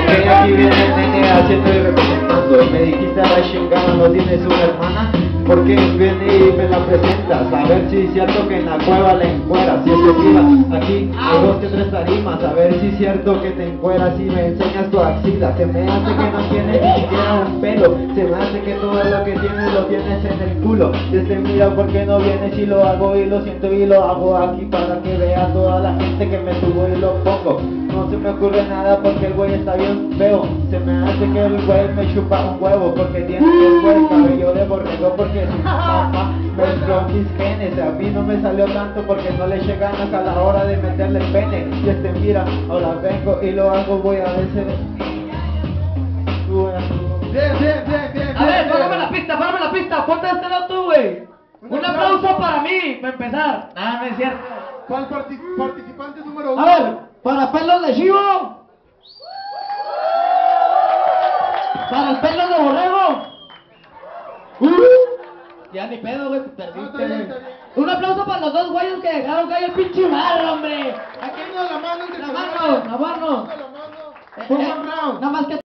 Ok, aquí viene el nene haciendo y representando. Y me dijiste a la chingada, no tienes una hermana, porque viene y me la presentas. A ver si es cierto que en la cueva la encueras. Si es mentira, aquí hay dos que tres tarimas. A ver si es cierto que te encueras y me enseñas tu axila. Se me hace que no tienes ni siquiera un pelo. Se me hace que todo lo que tienes lo tienes en el culo. Desde mira porque no vienes y lo hago y lo siento y lo hago aquí para que vea toda la gente que me subo y lo pongo. No se me ocurre nada porque el güey está bien feo. Se me hace que el güey me chupa un huevo porque tiene el güey cabello de borrego porque su mamá mezcló mis genes. A mí no me salió tanto porque no le eché ganas a la hora de meterle el pene. Y mira, ahora vengo y lo hago, voy a decir. Bien. A ver, párame la pista, ponte este lado tú, güey. Un aplauso para mí, para empezar. Ah, no es cierto. ¿Cuál participante número A 1? ver, para pelos de chivo. Para el pelo de borrego. Ya ni pedo, güey, te perdiste, güey. Un aplauso para los dos güeyes que dejaron caer el pinche barro, hombre. Aquí no la mano, La mano. Por un round. Nada más que